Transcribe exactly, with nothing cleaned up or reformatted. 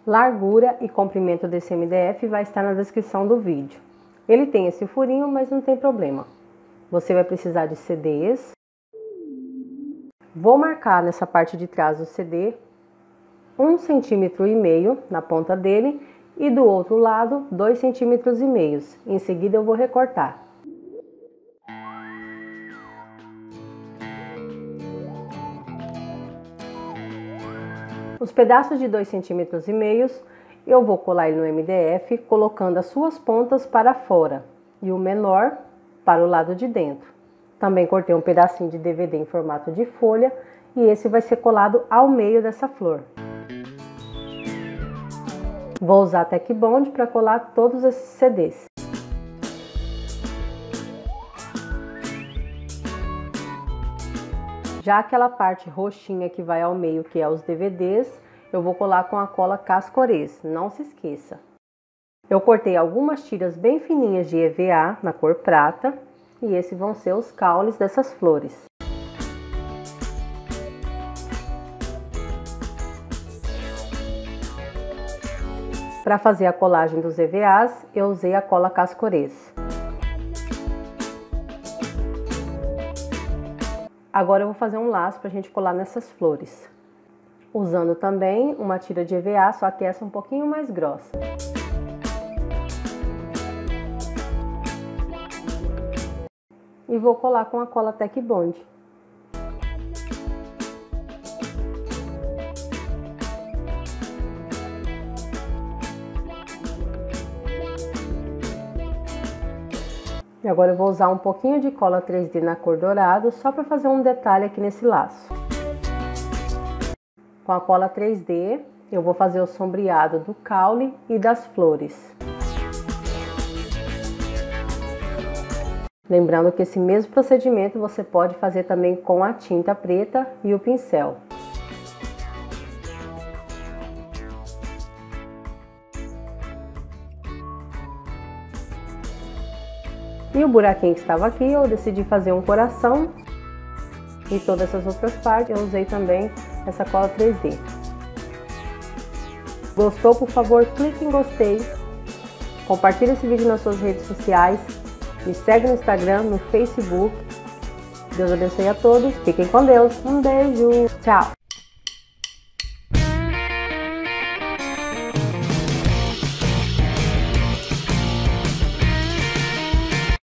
Largura e comprimento desse M D F vai estar na descrição do vídeo. Ele tem esse furinho, mas não tem problema. Você vai precisar de C Ds. Vou marcar nessa parte de trás do C D um centímetro e meio na ponta dele e do outro lado dois centímetros e meio. Em seguida eu vou recortar. Os pedaços de dois centímetros e meio eu vou colar ele no M D F, colocando as suas pontas para fora e o menor para o lado de dentro. Também cortei um pedacinho de D V D em formato de folha e esse vai ser colado ao meio dessa flor. Vou usar Tack Bond para colar todos esses C Ds. Já aquela parte roxinha que vai ao meio, que é os D V Ds, eu vou colar com a cola Cascorês, não se esqueça. Eu cortei algumas tiras bem fininhas de E V A na cor prata e esses vão ser os caules dessas flores. Para fazer a colagem dos E V As, eu usei a cola Cascorês. Agora eu vou fazer um laço para a gente colar nessas flores. Usando também uma tira de E V A, só que essa um pouquinho mais grossa. E vou colar com a cola Tack Bond. E agora eu vou usar um pouquinho de cola três D na cor dourado, só para fazer um detalhe aqui nesse laço. Com a cola três D, eu vou fazer o sombreado do caule e das flores. Lembrando que esse mesmo procedimento você pode fazer também com a tinta preta e o pincel. E o buraquinho que estava aqui, eu decidi fazer um coração. E todas essas outras partes, eu usei também essa cola três D. Gostou? Por favor, clique em gostei. Compartilhe esse vídeo nas suas redes sociais. Me segue no Instagram, no Facebook. Deus abençoe a todos. Fiquem com Deus. Um beijo. Tchau.